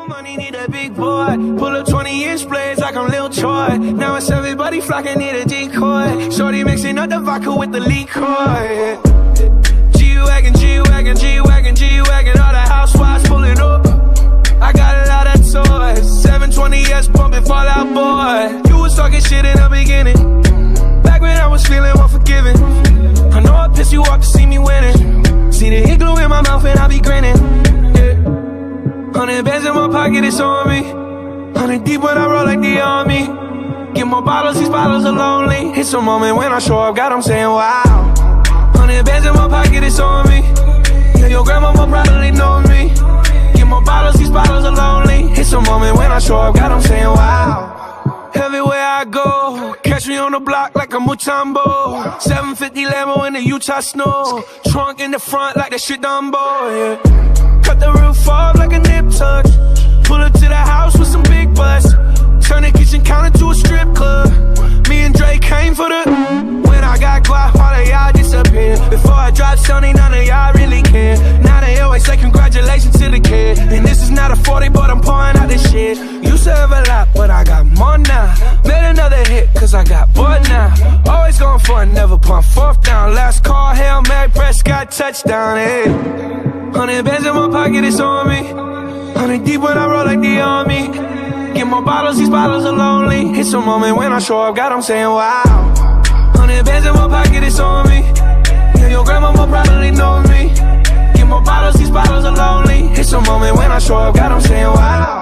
more money, need a big boy. Pull up 20-inch blades like I'm Lil Troy. Now it's everybody flocking, need a decoy. Shorty mixing up the vodka with the liquor. G-Wagon, G-Wagon, G-Wagon, G-Wagon. All the housewives pulling up. I got a lot of toys. 720S pumping Fall Out Boy. You was talking shit in the beginning, back when I was feeling unforgiving. I know I pissed you off to see me winning. See the hit glue in my mouth and I be grinning. 100 bands in my pocket, it's on me. 100 deep when I roll like the army. Get more bottles, these bottles are lonely. It's a moment when I show up, God, I'm saying wow. 100 bands in my pocket, it's on me. Yeah, your grandma will probably know me. Get more bottles, these bottles are lonely. It's a moment when I show up, God, I'm saying wow. Everywhere I go, catch me on the block like a Mutombo. 750 Lambo in the Utah snow. Trunk in the front like that shit Dumbo, yeah. Cut the roof off like a nip tuck. Pull up to the house with some big butts. Turn the kitchen counter to a strip club. Me and Drake came for the. When I got guap, all of y'all disappear. Before I dropped Sony, none of y'all really care. Now they always say congratulations to the kid. And this is not a 40, but I'm pouring out this shit. Used to have a lot, but I got more now. Made another hit, cause I got bored now. Always going for it, never pump fourth down. Last call, Hail Mary, Prescott, touchdown, hey. 100 bands in my pocket, it's on me. 100 deep when I roll like the army. Get more bottles, these bottles are lonely. It's a moment when I show up, God, I'm saying wow. 100 bands in my pocket, it's on me. Yeah, your grandma will probably know me. Get more bottles, these bottles are lonely. It's a moment when I show up, God, I'm saying wow.